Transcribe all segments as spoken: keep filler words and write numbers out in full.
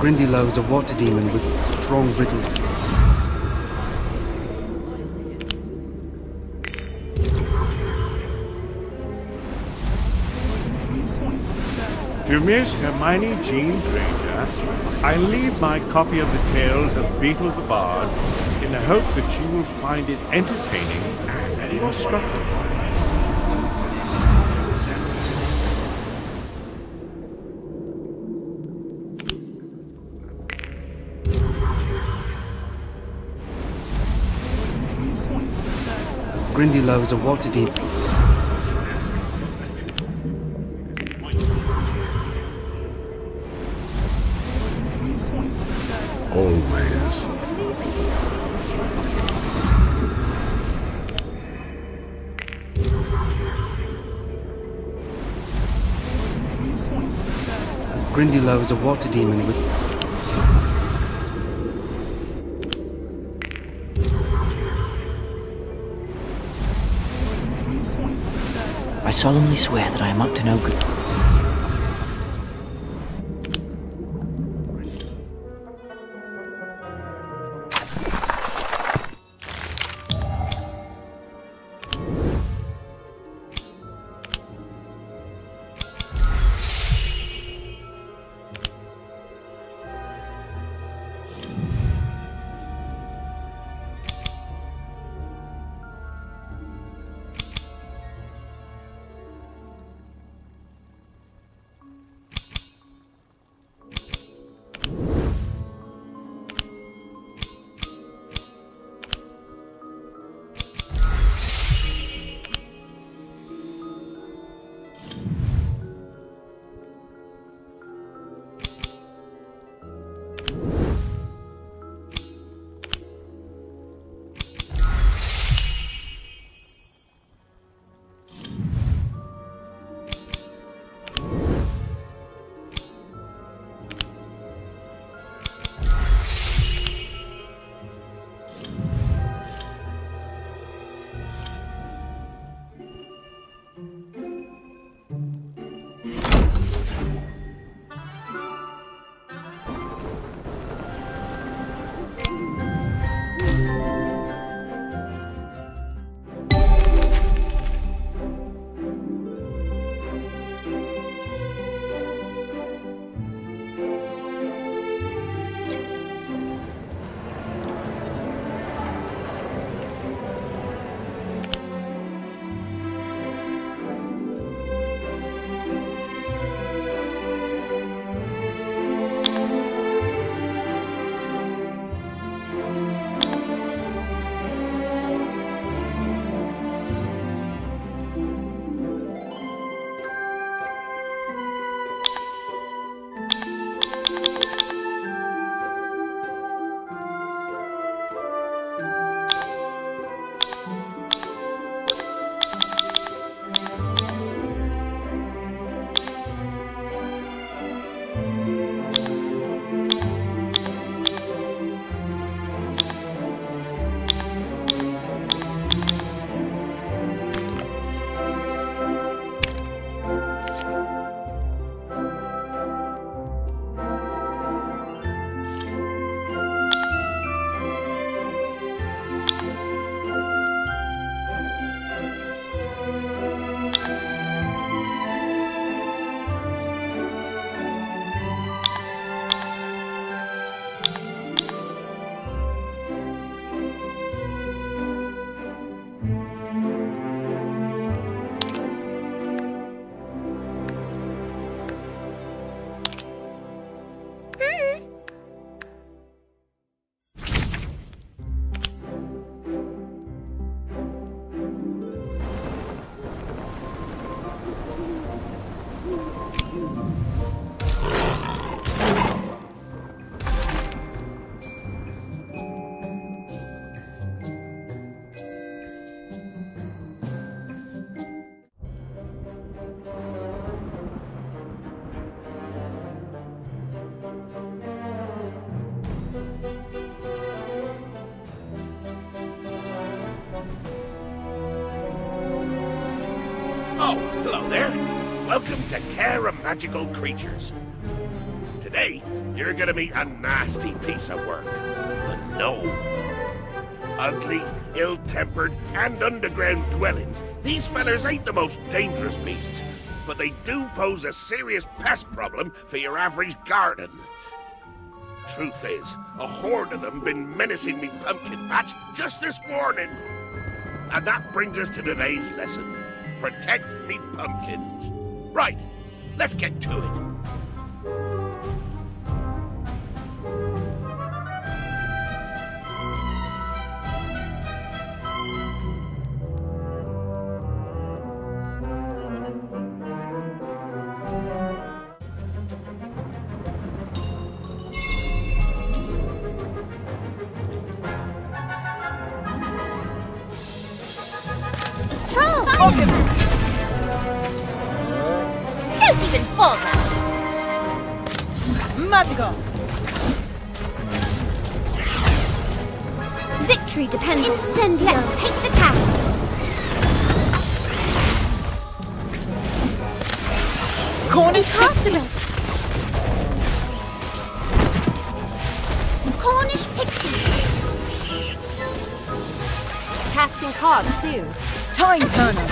Grindylow is a water demon with strong brittle. To Miss Hermione Jean Granger, I leave my copy of the Tales of Beetle the Bard in the hope that you will find it entertaining and instructive. Grindylow is a water demon. Always. Grindylow is a water demon with... I solemnly swear that I am up to no good. Oh, hello there. Welcome to Care of Magical Creatures. Today, you're gonna meet a nasty piece of work. The gnome. Ugly, ill-tempered, and underground dwelling. These fellers ain't the most dangerous beasts, but they do pose a serious pest problem for your average garden. Truth is, a horde of them been menacing me pumpkin patch just this morning. And that brings us to today's lesson. Protect me pumpkins. Right, let's get to it. Troll! Don't even fall now! Magical! Victory depends on Incendio. Let's take the town! Cornish Carcerus! Cornish Pixie! Casting cards soon. Time Turner!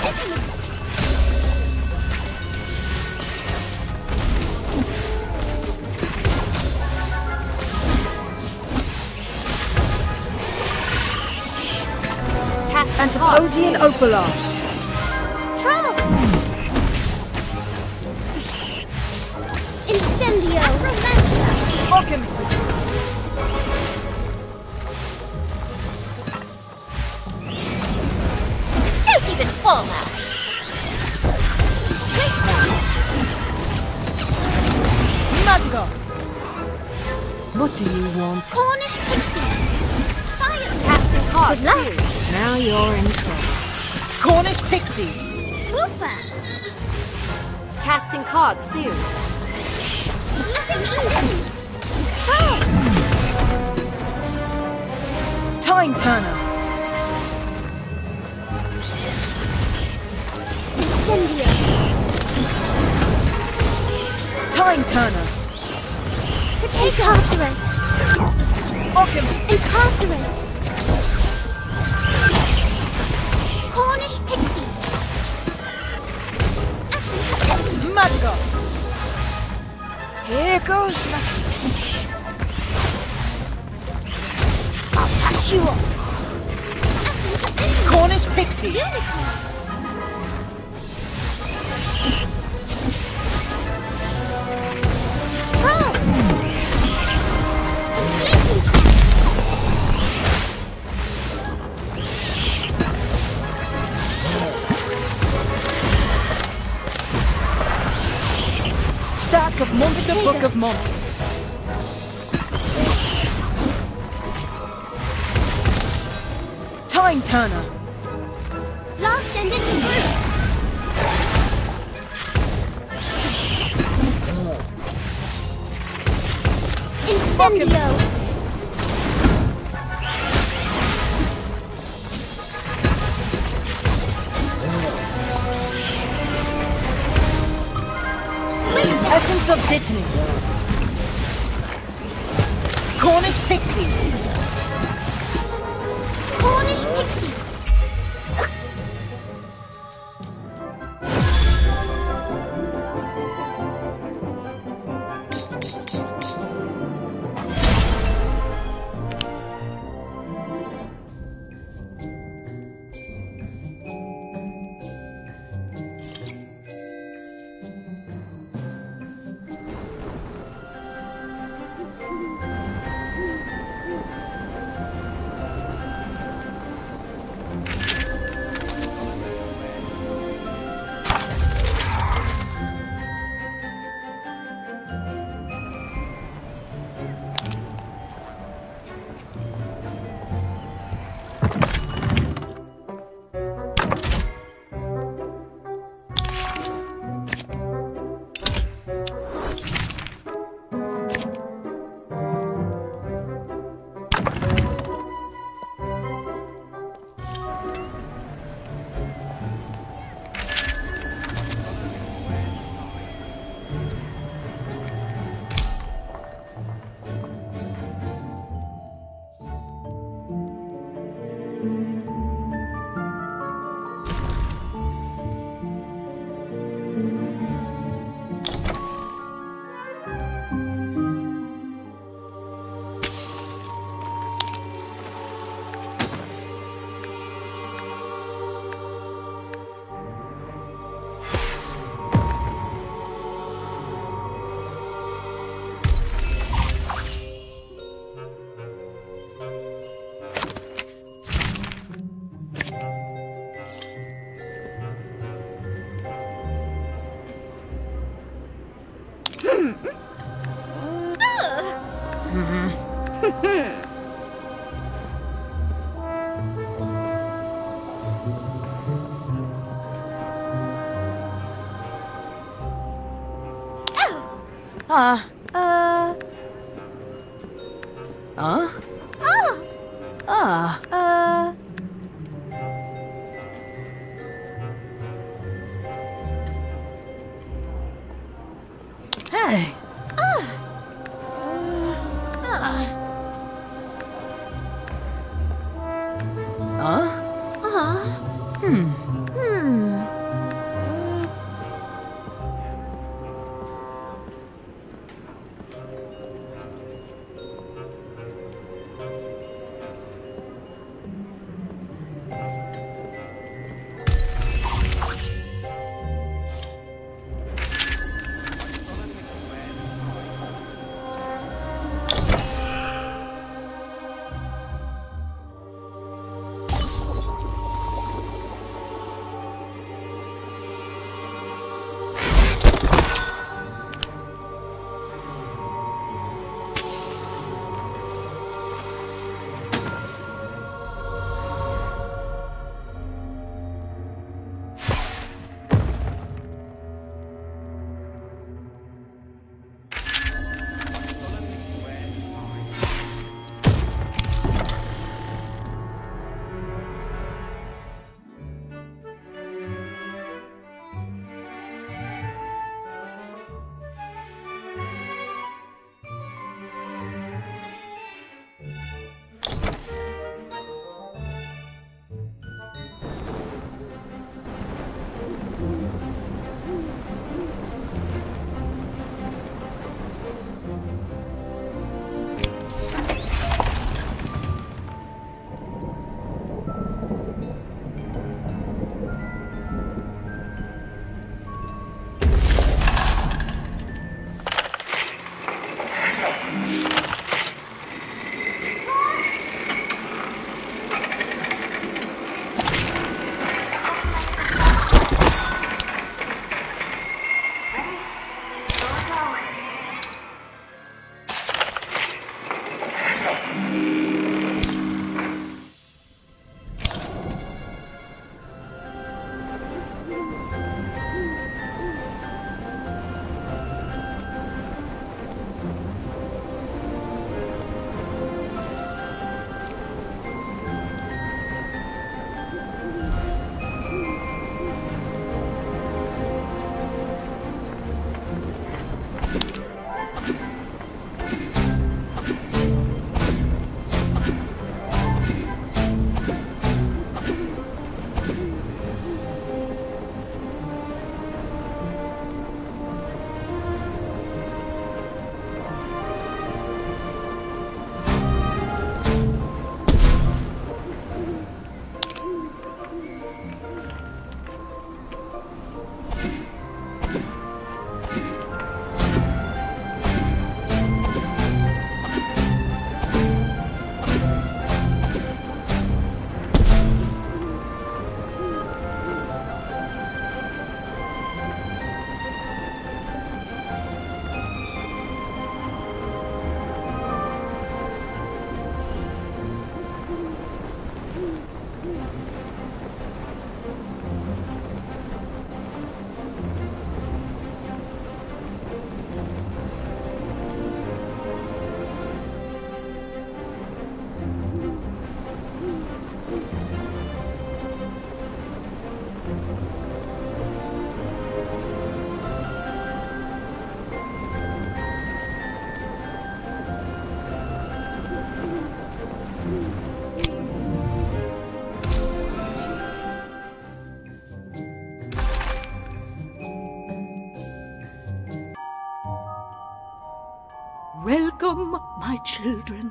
Casting cards Antipodean soon. Opalar! Troll! Incendio! Ockham! Don't even fall now! Magical! What do you want? Cornish Pixie! Fire! Casting cards Good luck. soon. Now you're in trouble. Cornish Pixies! Woofer! Casting cards soon. Troll! Time Turner! Incendio! Time Turner! Protect Carcerus! Ockham! Incarcerus! Cornish Pixie! Magical! Here goes nothing. I'll patch you up! Cornish Pixies! Unicorn! Troll! Stack of Monster Potato. Book of Monsters. Time Turner. Blast ended root! Incendio! Essence of Dittany. Cornish Pixies. Cornish Pixie! Ah. Uh. Huh? Ah. Ah. Uh. Hey. Ah. Huh? Uh. Hmm. Hmm. Welcome, my children.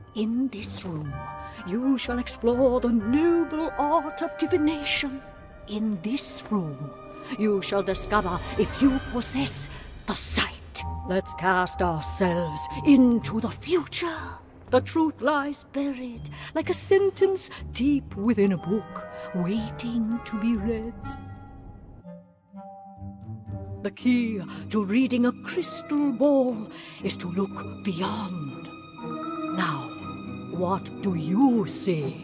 In this room, you shall explore the noble art of divination. In this room, you shall discover if you possess the sight. Let's cast ourselves into the future. The truth lies buried like a sentence deep within a book, waiting to be read. The key to reading a crystal ball is to look beyond. Now, what do you see?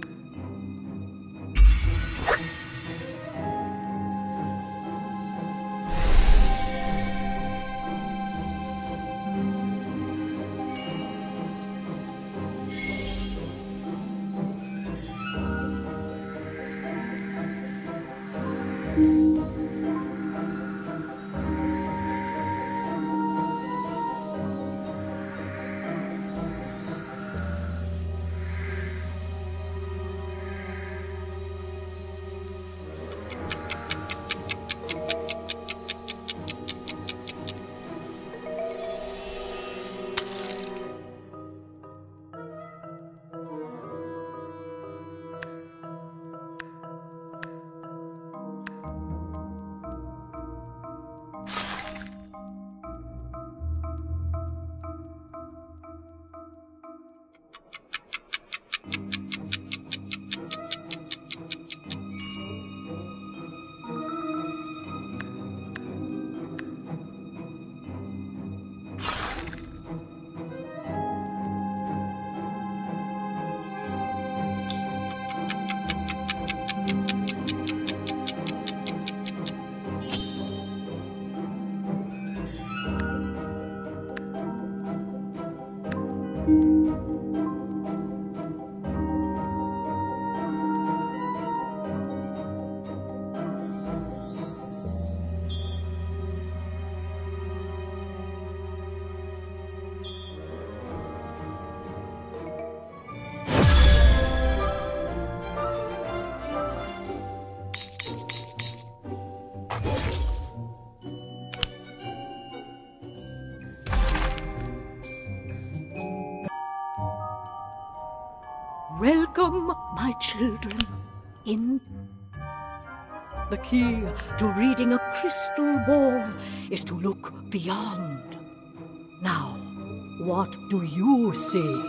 Welcome, my children, in... The key to reading a crystal ball is to look beyond. Now, what do you see?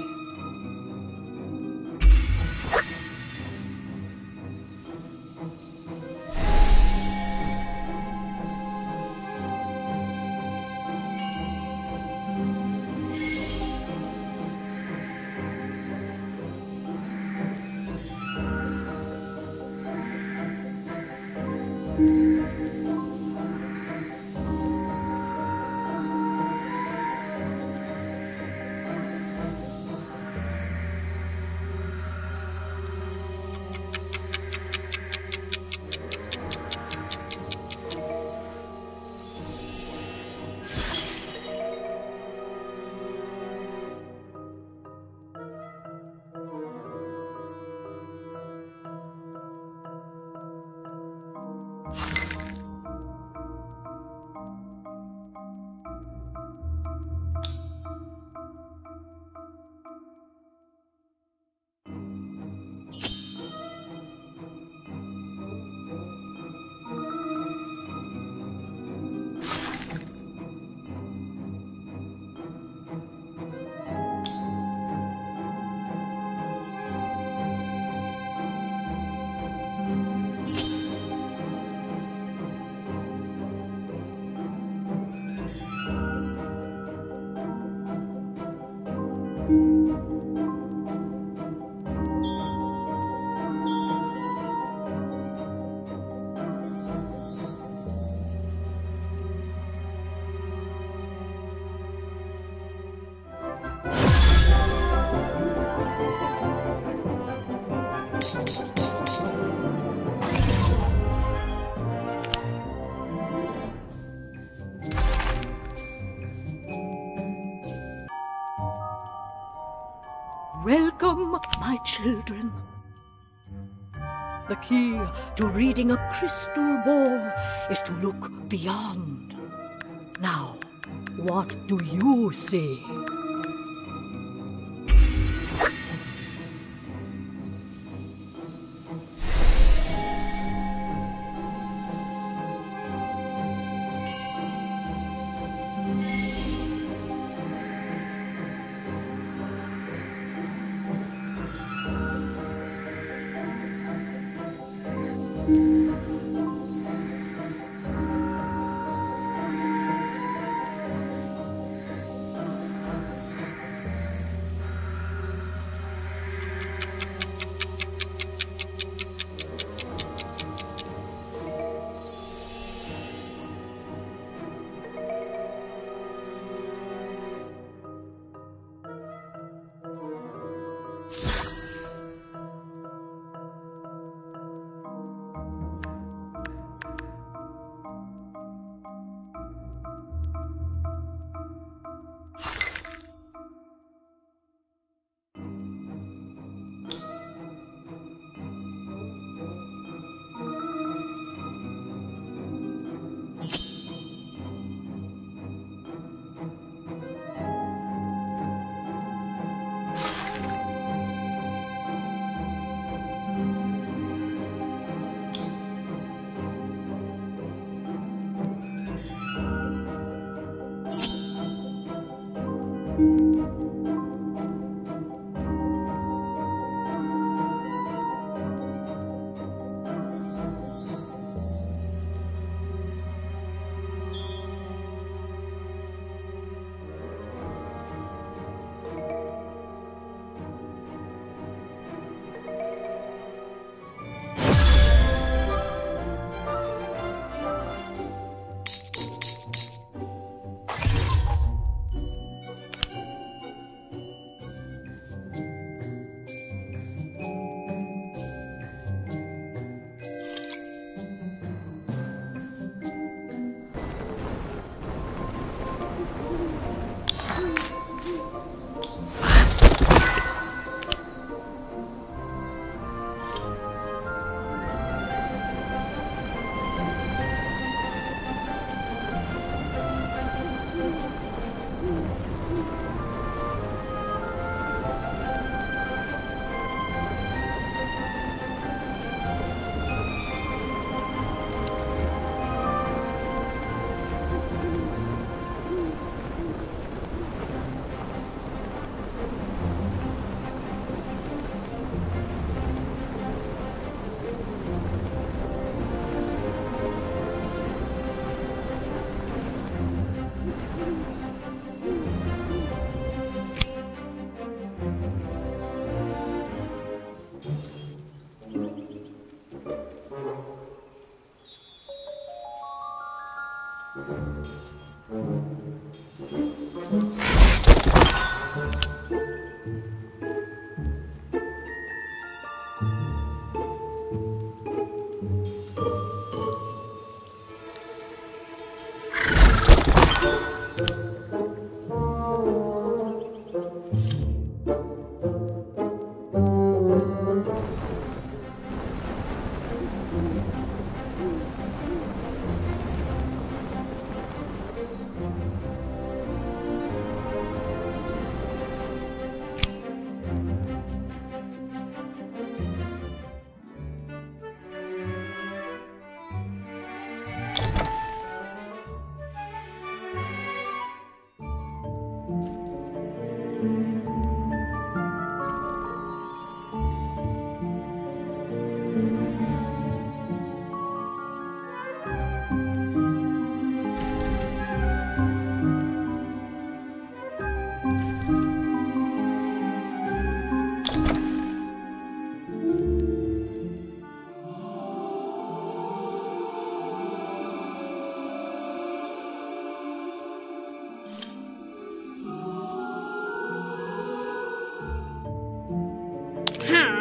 Welcome, my children. The key to reading a crystal ball is to look beyond. Now, what do you see?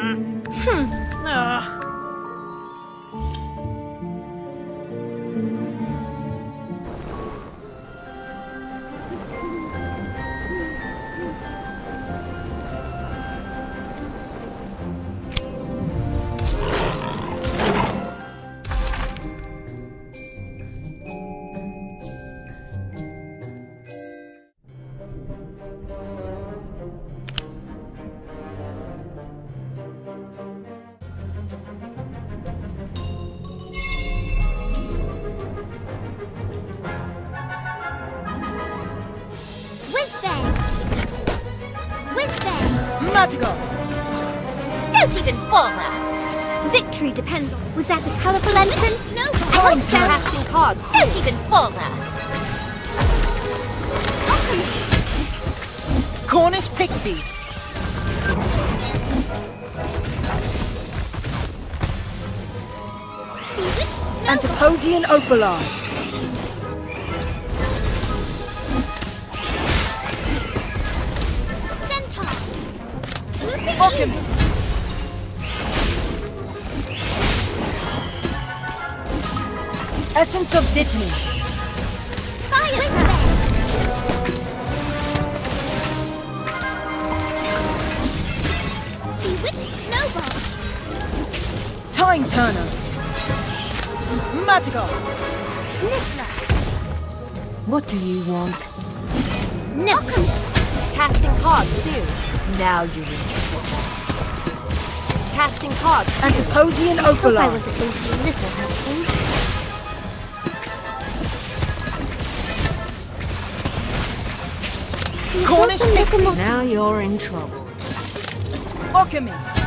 Ugh. Matagon! Don't even bother! Victory depends on... Was that a colourful entrance? No, Time I turn. Casting cards. Don't even bother! Cornish Pixies! Antipodean Opalar! Centaur! Looping Alchemy! Essence of Dittany! Fire Spell! Bewitched Snowball! Time Turner! Matagon! Niffler! What do you want? Niffler! Casting cards soon. Now you're in trouble. Casting cards soon. Antipodean I Opalar! was at least a little helpful. Cornish Pixies! Now you're in trouble. Alchemy!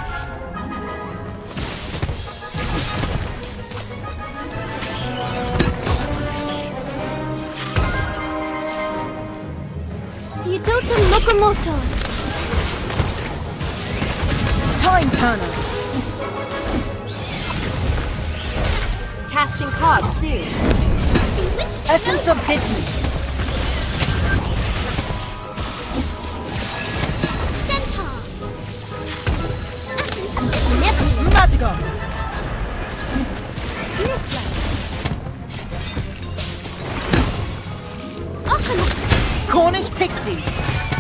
Yudota Locomoto! Time Turner! Casting cards soon. Bewitched Essence of Dittany! Centaur! Essence of Never! Matagon! Niffler! Alchemy! Cornish Pixies!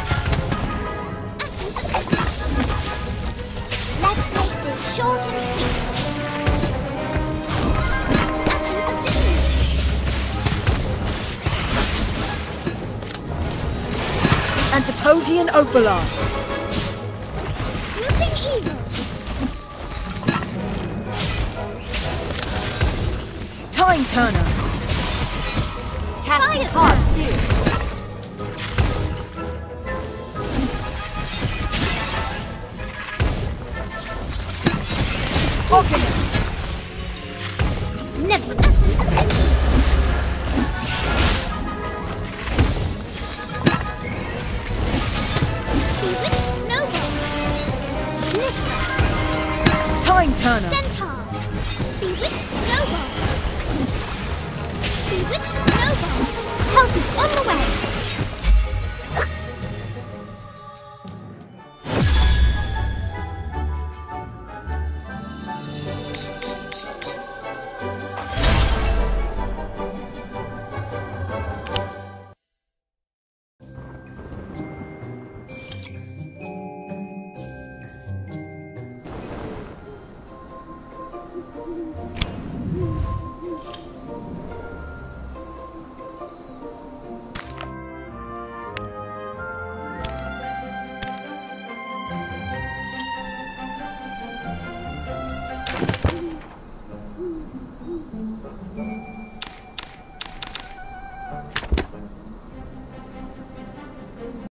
Let's make this short and sweet. Antipodean Opalar! Swooping Eagle! Time Turner! Casting Fire. cards soon. Alchemy! Never! Bewitched Snowball! Niffler! Time Turner! Centaur! Bewitched Snowball! Bewitched Snowball! Help is on the way!